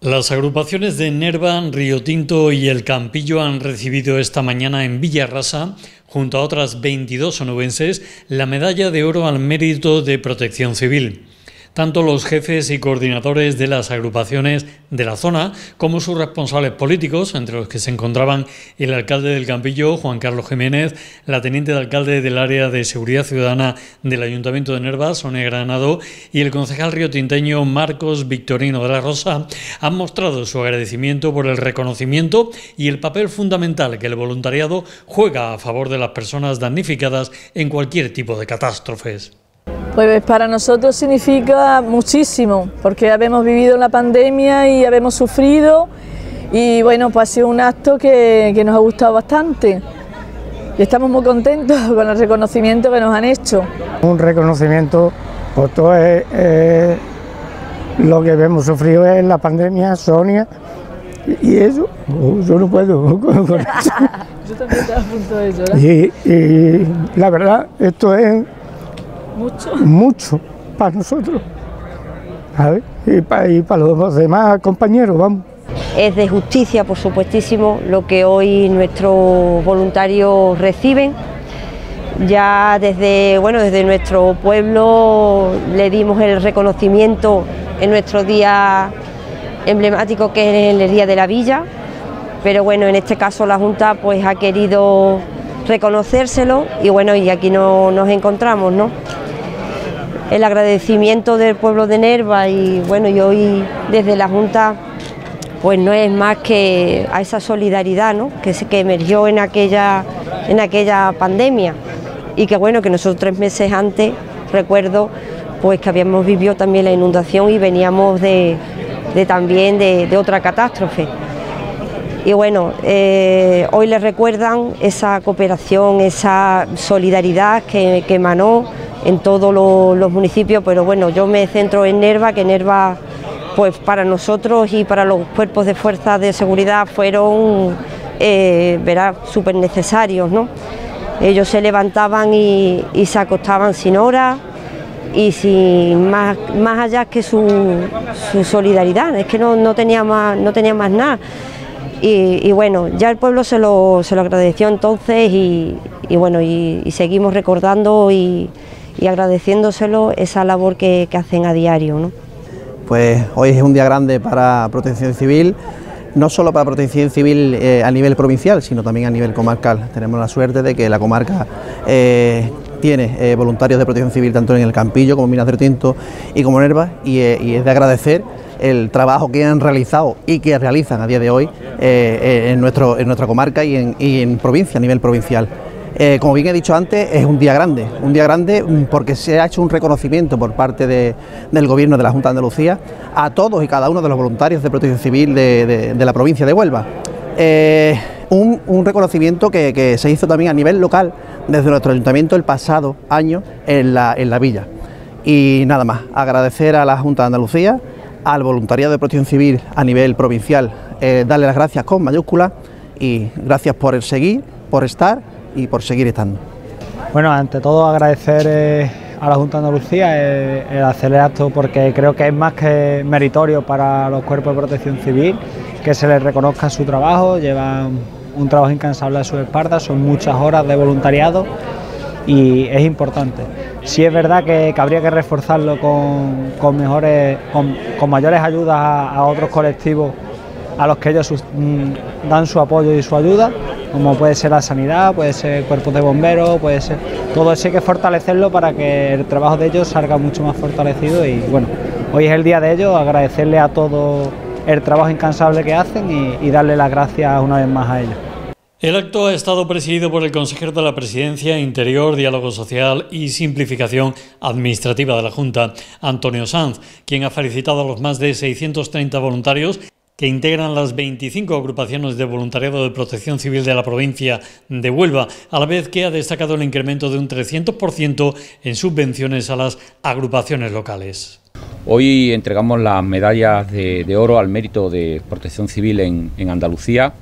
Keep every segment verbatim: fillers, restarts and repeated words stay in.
Las agrupaciones de Nerva, Río Tinto y El Campillo han recibido esta mañana en Villarrasa, junto a otras veintidós onubenses, la medalla de oro al mérito de Protección Civil. Tanto los jefes y coordinadores de las agrupaciones de la zona como sus responsables políticos, entre los que se encontraban el alcalde del Campillo, Juan Carlos Jiménez, la teniente de alcalde del área de Seguridad Ciudadana del Ayuntamiento de Nerva, Sonia Granado, y el concejal riotinteño Marcos Victorino de la Rosa, han mostrado su agradecimiento por el reconocimiento y el papel fundamental que el voluntariado juega a favor de las personas damnificadas en cualquier tipo de catástrofes. Pues para nosotros significa muchísimo, porque habemos vivido la pandemia y habemos sufrido, y bueno, pues ha sido un acto que, que nos ha gustado bastante y estamos muy contentos con el reconocimiento que nos han hecho. Un reconocimiento por todo es, es lo que hemos sufrido en la pandemia, Sonia, y eso, yo no puedo con eso. Yo también estaba a punto de llorar. Y, y la verdad, esto es Mucho. Mucho para nosotros, ¿sabes? Y para, y para los demás compañeros, vamos. Es de justicia, por supuestísimo, lo que hoy nuestros voluntarios reciben. Ya desde, bueno, desde nuestro pueblo le dimos el reconocimiento en nuestro día emblemático, que es el Día de la Villa, pero bueno, en este caso la Junta pues ha querido reconocérselo y bueno, y aquí no, nos encontramos, ¿no? El agradecimiento del pueblo de Nerva y bueno, y hoy desde la Junta pues no es más que a esa solidaridad, ¿no?, que, se, que emergió en aquella, en aquella pandemia, y que bueno, que nosotros tres meses antes, recuerdo, pues que habíamos vivido también la inundación y veníamos de, de también de, de otra catástrofe. Y bueno, eh, hoy les recuerdan esa cooperación, esa solidaridad que, que emanó en todos los, los municipios, pero bueno, yo me centro en Nerva, que Nerva, pues para nosotros y para los cuerpos de fuerzas de seguridad fueron, eh, verá, súper necesarios, ¿no? Ellos se levantaban y, y se acostaban sin hora y sin más, más allá que su, su solidaridad, es que no, no tenía más, no tenía más nada. Y, y bueno, ya el pueblo se lo, se lo agradeció entonces y, y bueno, y, y seguimos recordando y, y agradeciéndoselo esa labor que, que hacen a diario, ¿no? Pues hoy es un día grande para Protección Civil, no solo para Protección Civil eh, a nivel provincial, sino también a nivel comarcal. Tenemos la suerte de que la comarca eh, tiene eh, voluntarios de Protección Civil tanto en el Campillo como en Minas de Río Tinto y como Nerva, y, eh, y es de agradecer el trabajo que han realizado y que realizan a día de hoy eh, en, nuestro, en nuestra comarca y en, y en provincia, a nivel provincial. Eh, como bien he dicho antes, es un día grande, un día grande porque se ha hecho un reconocimiento por parte de, del Gobierno de la Junta de Andalucía a todos y cada uno de los voluntarios de Protección Civil de, de, de la provincia de Huelva. Eh, un, un reconocimiento que, que se hizo también a nivel local desde nuestro ayuntamiento el pasado año en la, en la villa. Y nada más, agradecer a la Junta de Andalucía, al voluntariado de Protección Civil a nivel provincial, eh, darle las gracias con mayúsculas y gracias por el seguir, por estar y por seguir estando. Bueno, ante todo agradecer eh, a la Junta de Andalucía eh, el hacer el acto, porque creo que es más que meritorio para los cuerpos de Protección Civil que se les reconozca su trabajo. Llevan un trabajo incansable a sus espaldas, son muchas horas de voluntariado y es importante. Sí es verdad que, que habría que reforzarlo con, con, mejores, con, con mayores ayudas a, a otros colectivos a los que ellos sus, mmm, dan su apoyo y su ayuda, como puede ser la sanidad, puede ser cuerpos de bomberos, puede ser... Todo eso hay que fortalecerlo para que el trabajo de ellos salga mucho más fortalecido y bueno, hoy es el día de ellos, agradecerle a todos el trabajo incansable que hacen y, y darle las gracias una vez más a ellos. El acto ha estado presidido por el consejero de la Presidencia, Interior, Diálogo Social y Simplificación Administrativa de la Junta, Antonio Sanz, quien ha felicitado a los más de seiscientos treinta voluntarios que integran las veinticinco agrupaciones de voluntariado de Protección Civil de la provincia de Huelva, a la vez que ha destacado el incremento de un trescientos por ciento en subvenciones a las agrupaciones locales. Hoy entregamos las medallas de, de oro al mérito de Protección Civil en, en Andalucía.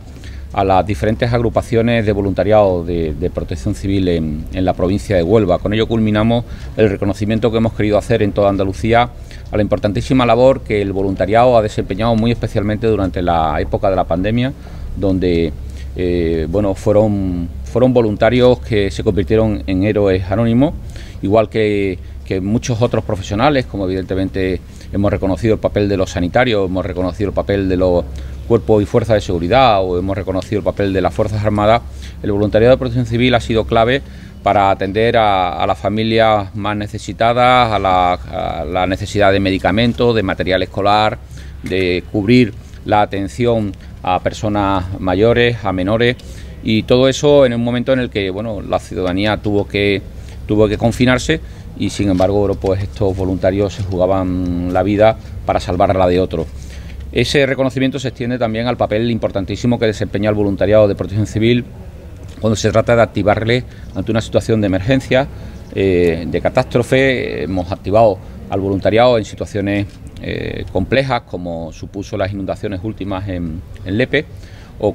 a las diferentes agrupaciones de voluntariado de, de protección civil en, en la provincia de Huelva. Con ello culminamos el reconocimiento que hemos querido hacer en toda Andalucía a la importantísima labor que el voluntariado ha desempeñado muy especialmente durante la época de la pandemia, donde eh, bueno, fueron, fueron voluntarios que se convirtieron en héroes anónimos, igual que, que muchos otros profesionales, como evidentemente hemos reconocido el papel de los sanitarios, hemos reconocido el papel de los cuerpos y fuerzas de seguridad o hemos reconocido el papel de las Fuerzas Armadas. El voluntariado de protección civil ha sido clave para atender a, a las familias más necesitadas, a la, a la necesidad de medicamentos, de material escolar, de cubrir la atención a personas mayores, a menores, y todo eso en un momento en el que bueno, la ciudadanía tuvo que, tuvo que confinarse y sin embargo bueno, pues estos voluntarios se jugaban la vida para salvar la de otros. Ese reconocimiento se extiende también al papel importantísimo que desempeña el voluntariado de protección civil cuando se trata de activarle ante una situación de emergencia, eh, de catástrofe. Hemos activado al voluntariado en situaciones eh, complejas, como supuso las inundaciones últimas en, en Lepe, o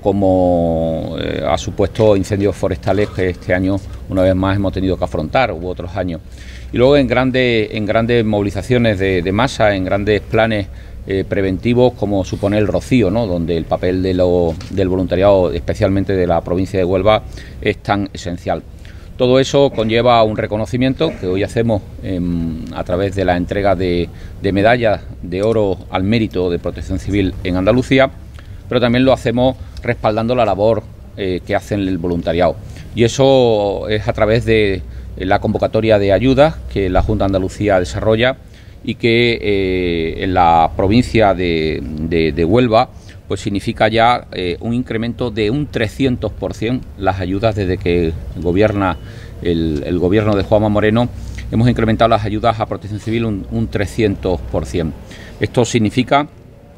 como eh, ha supuesto incendios forestales que este año una vez más hemos tenido que afrontar, u otros años. Y luego en grandes, en grandes movilizaciones de, de masa, en grandes planes Eh, preventivos como supone el rocío, ¿no? Donde el papel de lo, del voluntariado, especialmente de la provincia de Huelva, es tan esencial. Todo eso conlleva un reconocimiento que hoy hacemos eh, a través de la entrega de, de medallas de oro al mérito de protección civil en Andalucía, pero también lo hacemos respaldando la labor eh, que hacen el voluntariado. Y eso es a través de la convocatoria de ayudas que la Junta de Andalucía desarrolla y que eh, en la provincia de, de, de Huelva pues significa ya eh, un incremento de un trescientos por ciento las ayudas desde que gobierna el, el gobierno de Juanma Moreno. Hemos incrementado las ayudas a protección civil un, un trescientos por ciento. Esto significa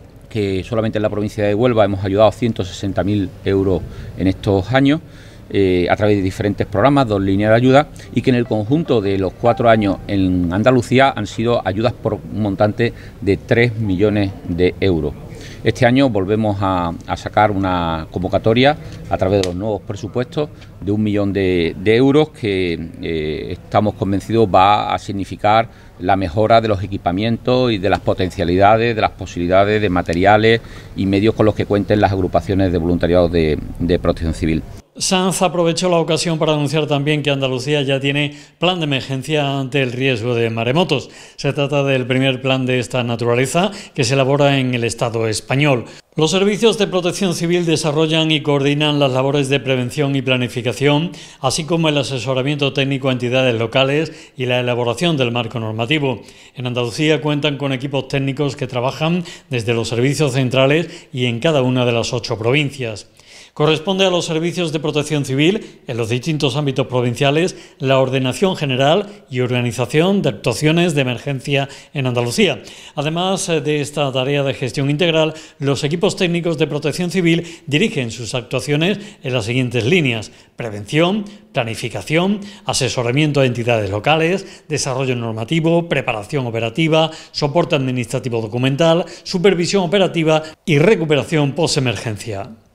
que solamente en la provincia de Huelva hemos ayudado ciento sesenta mil euros en estos años, Eh, a través de diferentes programas, dos líneas de ayuda, y que en el conjunto de los cuatro años en Andalucía han sido ayudas por un montante de tres millones de euros. Este año volvemos a, a sacar una convocatoria a través de los nuevos presupuestos de un millón de, de euros que eh, estamos convencidos va a significar la mejora de los equipamientos y de las potencialidades, de las posibilidades de materiales y medios con los que cuenten las agrupaciones de voluntariado de, de protección civil. Sanz aprovechó la ocasión para anunciar también que Andalucía ya tiene plan de emergencia ante el riesgo de maremotos. Se trata del primer plan de esta naturaleza que se elabora en el Estado español. Los servicios de protección civil desarrollan y coordinan las labores de prevención y planificación, así como el asesoramiento técnico a entidades locales y la elaboración del marco normativo. En Andalucía cuentan con equipos técnicos que trabajan desde los servicios centrales y en cada una de las ocho provincias. Corresponde a los servicios de protección civil, en los distintos ámbitos provinciales, la ordenación general y organización de actuaciones de emergencia en Andalucía. Además de esta tarea de gestión integral, los equipos técnicos de protección civil dirigen sus actuaciones en las siguientes líneas: prevención, planificación, asesoramiento a entidades locales, desarrollo normativo, preparación operativa, soporte administrativo documental, supervisión operativa y recuperación postemergencia.